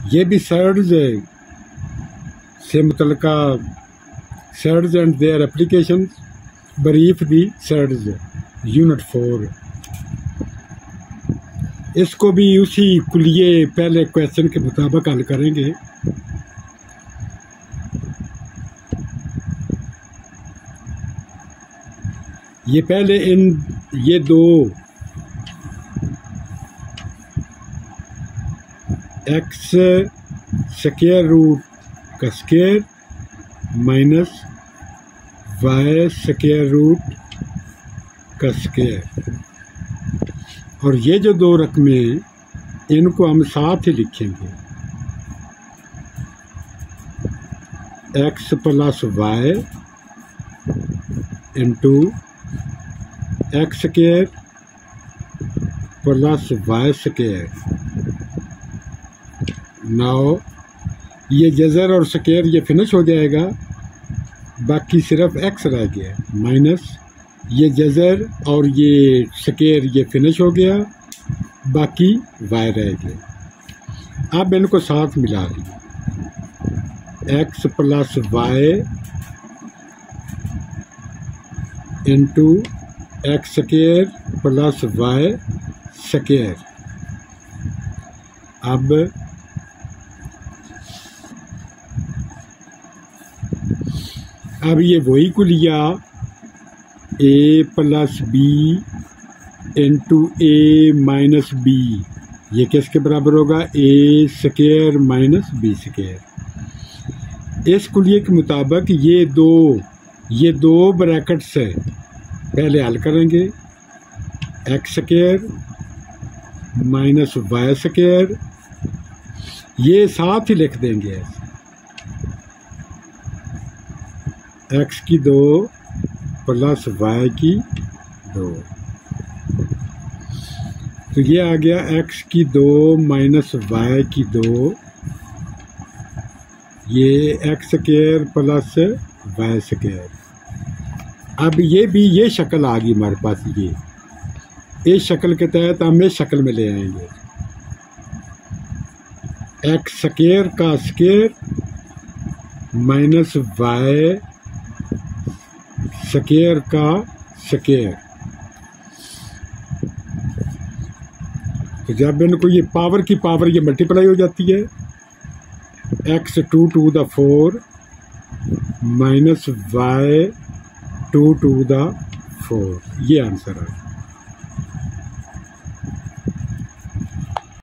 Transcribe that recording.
ये भी सर्ड्स से मुतलका सर्ड्स एंड देयर एप्लीकेशन बरीफ दी सर्ड्स यूनिट 4। इसको भी उसी कुलिये पहले क्वेश्चन के मुताबिक हल करेंगे। ये पहले ये दो एक्स स्क्वायर रूट का square minus y square root का स्क्वायर, और ये जो दो रकमें हैं इनको हम साथ ही लिखेंगे। X plus y into x square plus y square. Now ये जज़र और स्क्वायर ये फिनिश हो जाएगा, बाकी सिर्फ एक्स रह गया, माइनस ये जज़र और ये स्क्वायर ये फिनिश हो गया, बाकी वाई रह गया। अब इनको साथ मिला लिया, x plus y into x square plus y square. अब ये वही को लिया a plus b into a minus b, ये किसके बराबर होगा? A square minus b square. इस कुलिये के मुताबिक ये दो ब्रैकेट से पहले हल करेंगे, x square minus y square, ये साथ ही लिख देंगे, एक्स की 2 प्लस वाई की 2, तो ये आ गया एक्स की 2 माइनस वाई की 2, ये x square plus y square. अब ये शक्ल आ गई हमारे पास, ये इस शक्ल के तहत हम इस शक्ल में ले आएंगे, एक्स स्क्वायर का स्क्वायर माइनस वाई स्क्वायर का स्क्वायर। तो जब इनको ये पावर की पावर ये मल्टीप्लाई हो जाती है, x 2 to the 4 minus y 2 to the 4, ये आंसर है।